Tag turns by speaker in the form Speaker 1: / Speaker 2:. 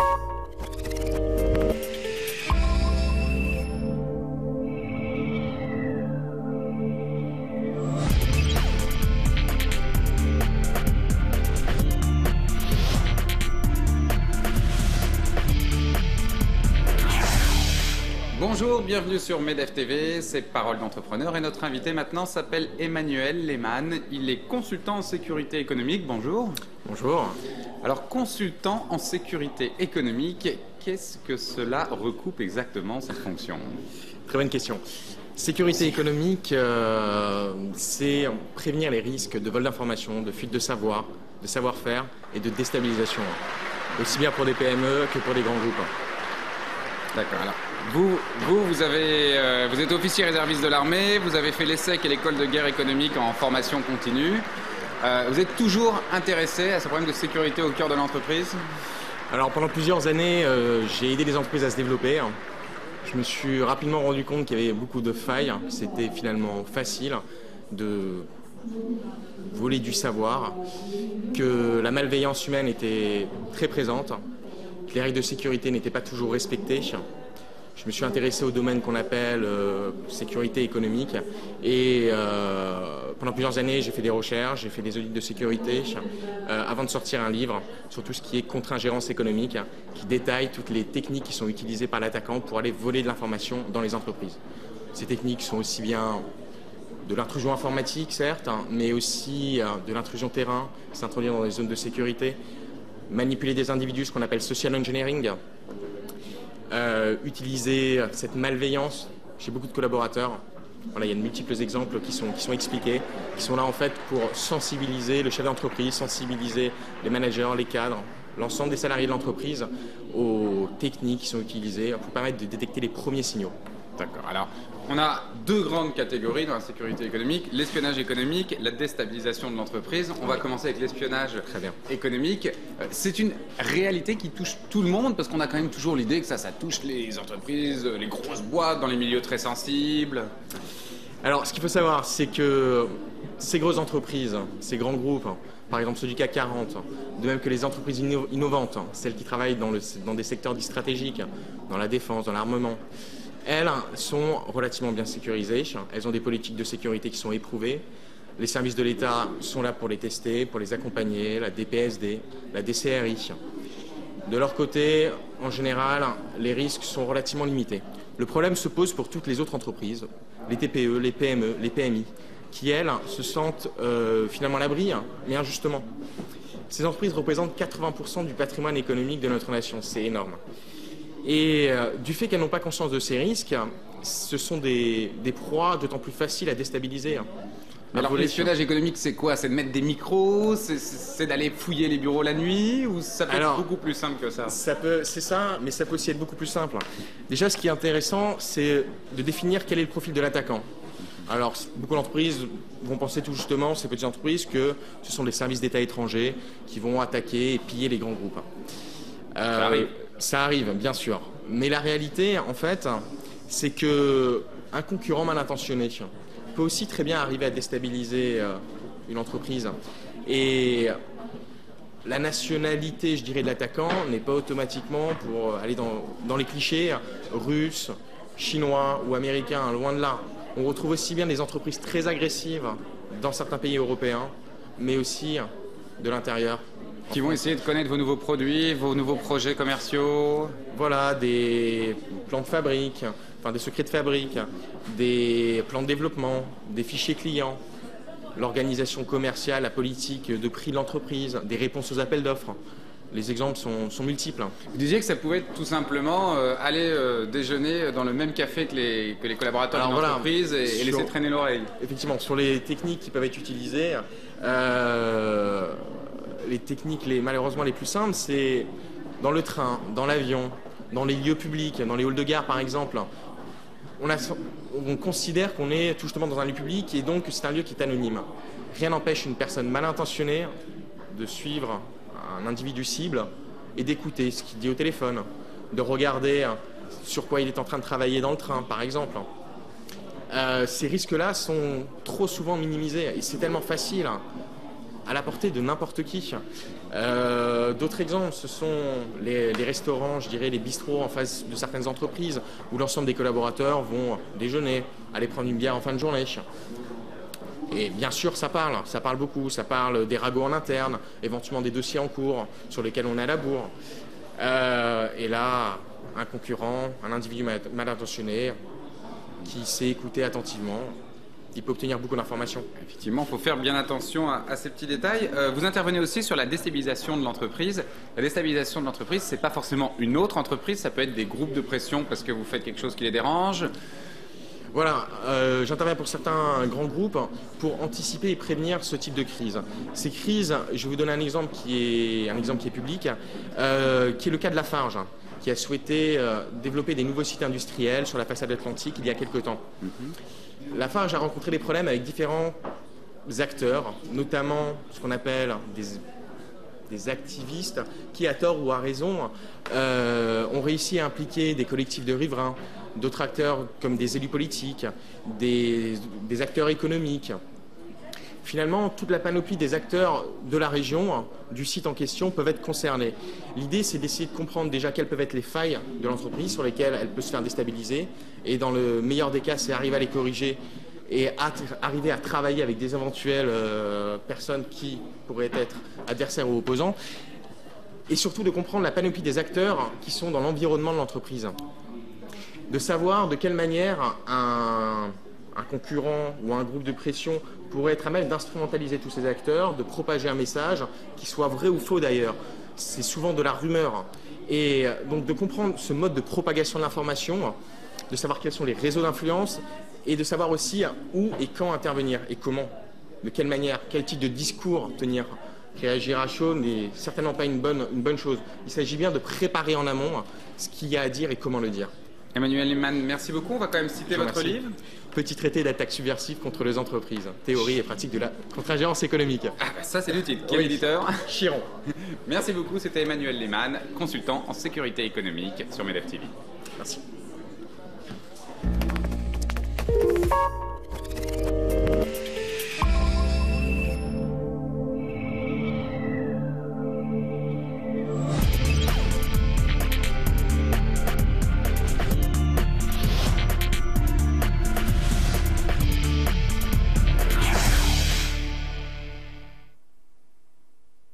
Speaker 1: Bonjour, bienvenue sur MEDEF TV, c'est Parole d'entrepreneur et notre invité maintenant s'appelle Emmanuel Lehmann. Il est consultant en sécurité économique, bonjour.
Speaker 2: Bonjour.
Speaker 1: Alors, consultant en sécurité économique, qu'est-ce que cela recoupe exactement, cette fonction?
Speaker 2: Très bonne question. Sécurité économique, c'est prévenir les risques de vol d'informations, de fuite de savoir, de savoir-faire et de déstabilisation, aussi bien pour des PME que pour des grands groupes.
Speaker 1: D'accord. Alors, vous êtes officier réserviste de l'armée, vous avez fait l'ESSEC et l'école de guerre économique en formation continue. Vous êtes toujours intéressé à ce problème de sécurité au cœur de l'entreprise?
Speaker 2: Alors, pendant plusieurs années, j'ai aidé les entreprises à se développer. Je me suis rapidement rendu compte qu'il y avait beaucoup de failles. C'était finalement facile de voler du savoir, que la malveillance humaine était très présente, que les règles de sécurité n'étaient pas toujours respectées. Je me suis intéressé au domaine qu'on appelle sécurité économique et pendant plusieurs années j'ai fait des recherches, j'ai fait des audits de sécurité avant de sortir un livre sur tout ce qui est contre-ingérence économique qui détaille toutes les techniques qui sont utilisées par l'attaquant pour aller voler de l'information dans les entreprises. Ces techniques sont aussi bien de l'intrusion informatique certes, mais aussi de l'intrusion terrain, s'introduire dans les zones de sécurité, manipuler des individus, ce qu'on appelle social engineering, utiliser cette malveillance chez beaucoup de collaborateurs. Voilà, il y a de multiples exemples qui sont expliqués, qui sont là en fait pour sensibiliser le chef d'entreprise, sensibiliser les managers, les cadres, l'ensemble des salariés de l'entreprise aux techniques qui sont utilisées pour permettre de détecter les premiers signaux.
Speaker 1: D'accord. Alors, on a deux grandes catégories dans la sécurité économique, l'espionnage économique, la déstabilisation de l'entreprise. On va commencer avec l'espionnage économique. C'est une réalité qui touche tout le monde parce qu'on a quand même toujours l'idée que ça touche les entreprises, les grosses boîtes dans les milieux très sensibles.
Speaker 2: Alors, ce qu'il faut savoir, c'est que ces grosses entreprises, ces grands groupes, par exemple ceux du CAC 40, de même que les entreprises innovantes, celles qui travaillent dans des secteurs dits stratégiques, dans la défense, dans l'armement, elles sont relativement bien sécurisées, elles ont des politiques de sécurité qui sont éprouvées. Les services de l'État sont là pour les tester, pour les accompagner, la DPSD, la DCRI. De leur côté, en général, les risques sont relativement limités. Le problème se pose pour toutes les autres entreprises, les TPE, les PME, les PMI, qui, elles, se sentent finalement à l'abri, mais injustement. Ces entreprises représentent 80% du patrimoine économique de notre nation, c'est énorme. Et du fait qu'elles n'ont pas conscience de ces risques, ce sont des proies d'autant plus faciles à déstabiliser.
Speaker 1: Alors l'espionnage économique, c'est quoi? C'est de mettre des micros? C'est d'aller fouiller les bureaux la nuit? Ou ça peut être beaucoup plus simple que ça?
Speaker 2: C'est ça, mais ça peut aussi être beaucoup plus simple. Déjà, ce qui est intéressant, c'est de définir quel est le profil de l'attaquant. Alors, beaucoup d'entreprises vont penser tout justement, ces petites entreprises, que ce sont des services d'État étrangers qui vont attaquer et piller les grands groupes. Ça arrive, bien sûr. Mais la réalité, en fait, c'est qu'un concurrent mal intentionné peut aussi très bien arriver à déstabiliser une entreprise. Et la nationalité, je dirais, de l'attaquant n'est pas automatiquement, pour aller dans les clichés, russe, chinois ou américain, loin de là. On retrouve aussi bien des entreprises très agressives dans certains pays européens, mais aussi de l'intérieur.
Speaker 1: Qui vont essayer de connaître vos nouveaux produits, vos nouveaux projets commerciaux.
Speaker 2: Voilà, des plans de fabrique, enfin des secrets de fabrique, des plans de développement, des fichiers clients, l'organisation commerciale, la politique de prix de l'entreprise, des réponses aux appels d'offres. Les exemples sont multiples.
Speaker 1: Vous disiez que ça pouvait être tout simplement aller déjeuner dans le même café que les collaborateurs de l'entreprise et laisser traîner l'oreille.
Speaker 2: Effectivement, sur les techniques qui peuvent être utilisées, les techniques malheureusement les plus simples, c'est dans le train, dans l'avion, dans les lieux publics, dans les halls de gare par exemple. On considère qu'on est tout justement dans un lieu public et donc c'est un lieu qui est anonyme. Rien n'empêche une personne mal intentionnée de suivre un individu cible et d'écouter ce qu'il dit au téléphone, de regarder sur quoi il est en train de travailler dans le train par exemple. Ces risques-là sont trop souvent minimisés et c'est tellement facile à la portée de n'importe qui. D'autres exemples, ce sont les restaurants, je dirais les bistrots en face de certaines entreprises où l'ensemble des collaborateurs vont déjeuner, aller prendre une bière en fin de journée. Et bien sûr, ça parle beaucoup, ça parle des ragots en interne, éventuellement des dossiers en cours sur lesquels on est à la bourre. Et là, un concurrent, un individu mal intentionné qui sait écouter attentivement, il peut obtenir beaucoup d'informations.
Speaker 1: Effectivement, il faut faire bien attention à ces petits détails. Vous intervenez aussi sur la déstabilisation de l'entreprise. La déstabilisation de l'entreprise, ce n'est pas forcément une autre entreprise, ça peut être des groupes de pression parce que vous faites quelque chose qui les dérange.
Speaker 2: Voilà, j'interviens pour certains grands groupes pour anticiper et prévenir ce type de crise. Ces crises, je vais vous donner un exemple qui est public, qui est le cas de Lafarge, qui a souhaité développer des nouveaux sites industriels sur la façade atlantique il y a quelques temps. Lafarge a rencontré des problèmes avec différents acteurs, notamment ce qu'on appelle des activistes qui, à tort ou à raison, ont réussi à impliquer des collectifs de riverains, d'autres acteurs comme des élus politiques, des acteurs économiques. Finalement, toute la panoplie des acteurs de la région, du site en question, peuvent être concernés. L'idée, c'est d'essayer de comprendre déjà quelles peuvent être les failles de l'entreprise sur lesquelles elle peut se faire déstabiliser. Et dans le meilleur des cas, c'est arriver à les corriger et arriver à travailler avec des éventuelles personnes qui pourraient être adversaires ou opposants. Et surtout de comprendre la panoplie des acteurs qui sont dans l'environnement de l'entreprise. De savoir de quelle manière un concurrent ou un groupe de pression pourrait être à même d'instrumentaliser tous ces acteurs, de propager un message, qui soit vrai ou faux d'ailleurs. C'est souvent de la rumeur. Et donc de comprendre ce mode de propagation de l'information, de savoir quels sont les réseaux d'influence et de savoir aussi où et quand intervenir et comment, de quelle manière, quel type de discours tenir. Réagir à chaud n'est certainement pas une bonne chose. Il s'agit bien de préparer en amont ce qu'il y a à dire et comment le dire.
Speaker 1: Emmanuel Lehmann, merci beaucoup. On va quand même citer votre livre.
Speaker 2: Petit traité d'attaque subversive contre les entreprises, théorie et pratique de la contre-ingérence économique.
Speaker 1: Ah bah ça c'est le titre. Quel éditeur?
Speaker 2: Chiron.
Speaker 1: Merci beaucoup, c'était Emmanuel Lehmann, consultant en sécurité économique sur MEDEF TV.
Speaker 2: Merci.